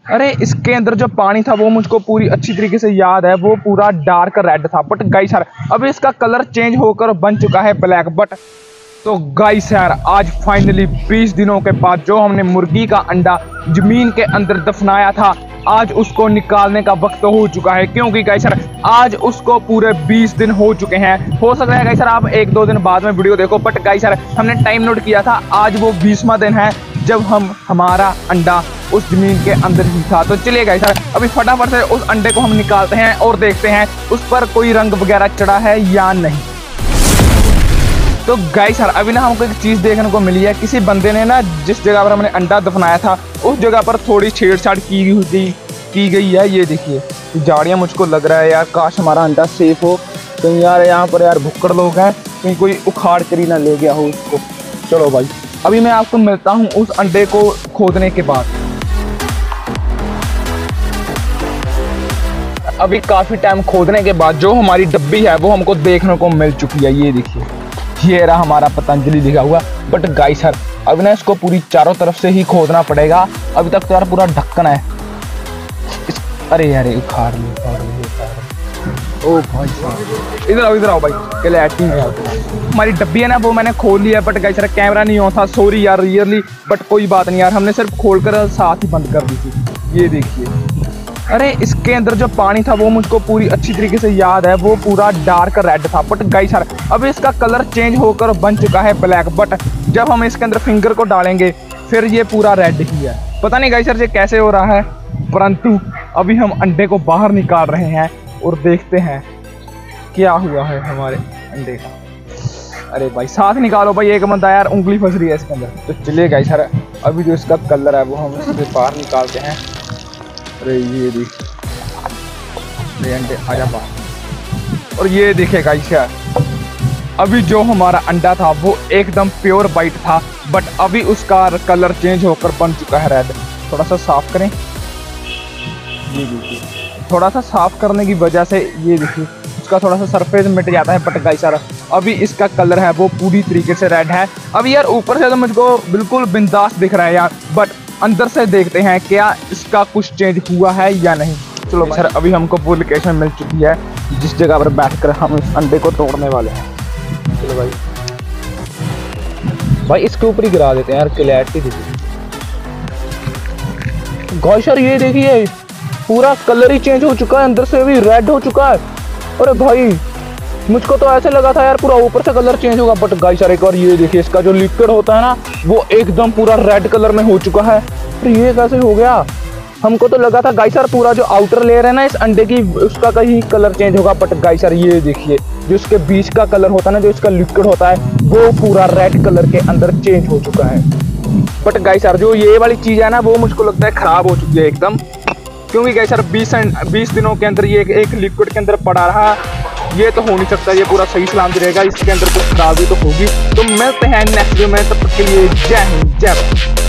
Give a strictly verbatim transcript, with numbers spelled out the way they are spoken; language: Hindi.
अरे इसके अंदर जो पानी था वो मुझको पूरी अच्छी तरीके से याद है, वो पूरा डार्क रेड था। बट गाइस यार अब इसका कलर चेंज होकर बन चुका है ब्लैक। बट तो गाइस यार आज फाइनली बीस दिनों के बाद जो हमने मुर्गी का अंडा जमीन के अंदर दफनाया था, आज उसको निकालने का वक्त हो चुका है। क्योंकि गाइस यार आज उसको पूरे बीस दिन हो चुके हैं। हो सकता है गाइस यार आप एक दो दिन बाद में वीडियो देखो, बट गाइस यार हमने टाइम नोट किया था, आज वो बीसवां दिन है जब हम हमारा अंडा उस जमीन के अंदर ही था। तो चलिए गाइस यार अभी फटाफट से उस अंडे को हम निकालते हैं और देखते हैं उस पर कोई रंग वगैरह चढ़ा है या नहीं। तो गाइस यार अभी ना हमको एक चीज़ देखने को मिली है, किसी बंदे ने ना जिस जगह पर हमने अंडा दफनाया था उस जगह पर थोड़ी छेड़छाड़ की हुई की गई है। ये देखिए झाड़ियाँ, मुझको लग रहा है यार काश हमारा अंडा सेफ हो। कहीं यार यहाँ पर यार भुक्कड़ लोग हैं, कहीं कोई उखाड़ कर ही ना ले गया हो उसको। चलो भाई अभी मैं आपको मिलता हूँ उस अंडे को खोदने के बाद। अभी काफ़ी टाइम खोदने के बाद जो हमारी डब्बी है वो हमको देखने को मिल चुकी है। ये देखिए ये रहा हमारा पतंजलि लिखा हुआ। बट गाइस यार अब ना इसको पूरी चारों तरफ से ही खोदना पड़ेगा। अभी तक तो यार पूरा ढक्कन है इस... अरे यार उखाड़ ली उखाड़ ली उखाड़ ओ भाई साहब इधर आओ इधर आओ भाई। क्लैरिटी है यार हमारी डब्बी है ना वो मैंने खोल लिया है। बट गाइस यार कैमरा नहीं ऑन था, सॉरी यार रियरली। बट कोई बात नहीं यार, हमने सिर्फ खोल कर साथ ही बंद कर दी थी। ये देखिए अरे इसके अंदर जो पानी था वो मुझको पूरी अच्छी तरीके से याद है, वो पूरा डार्क रेड था। बट गाइस यार अब इसका कलर चेंज होकर बन चुका है ब्लैक। बट जब हम इसके अंदर फिंगर को डालेंगे फिर ये पूरा रेड ही है। पता नहीं गाइस यार ये कैसे हो रहा है, परंतु अभी हम अंडे को बाहर निकाल रहे हैं और देखते हैं क्या हुआ है हमारे अंडे का। अरे भाई साथ निकालो भाई, एक बंदा यार उंगली फंस रही है इसके अंदर। तो चलिए गाइस यार अभी जो इसका कलर है वो हम इससे बाहर निकालते हैं। अरे ये देखिए अंडे आजा बाहर। और ये देखिए गाइस यार अभी जो हमारा अंडा था वो एकदम प्योर वाइट था, बट अभी उसका कलर चेंज होकर बन चुका है रेड। थोड़ा सा साफ करें, ये देखिए थोड़ा सा साफ करने की वजह से ये देखिए उसका थोड़ा सा सरफेस मिट जाता है। बट गाइस यार अभी इसका कलर है वो पूरी तरीके से रेड है। अभी यार ऊपर से तो मुझको बिल्कुल बिंदास दिख रहा है यार, बट अंदर से देखते हैं क्या इसका कुछ चेंज हुआ है या नहीं। चलो सर अभी हमको वो लोकेशन मिल चुकी है जिस जगह पर बैठकर हम इस अंडे को तोड़ने वाले हैं। चलो भाई भाई इसके ऊपर ही गिरा देते हैं यार, क्लैरिटी देखिए। गाइस यार ये देखिए पूरा कलर ही चेंज हो चुका है, अंदर से भी रेड हो चुका है। अरे भाई मुझको तो ऐसे लगा था यार पूरा ऊपर से कलर चेंज होगा। बट गाइस यार एक बार ये देखिए इसका जो लिक्विड होता है ना वो एकदम पूरा रेड कलर में हो चुका है। अरे ये कैसे हो गया, हमको तो लगा था गाइस यार पूरा जो आउटर लेयर है ना इस अंडे की उसका कहीं कलर चेंज होगा। बट गाइस यार ये देखिए जो इसके बीच का कलर होता है ना, जो इसका लिक्विड होता है वो पूरा रेड कलर के अंदर चेंज हो चुका है। बट गाइस यार जो ये वाली चीज़ है ना वो मुझको लगता है खराब हो चुकी है एकदम, क्योंकि गाइस यार बीस बीस दिनों के अंदर ये एक लिक्विड के अंदर पड़ा रहा, ये तो हो नहीं सकता। ये पूरा सही सलामत रहेगा, इसके अंदर कुछ खराबी तो होगी। तो मिलते हैं नेक्स्ट वीडियो में, तब तक के लिए जय हिंद जय भारत।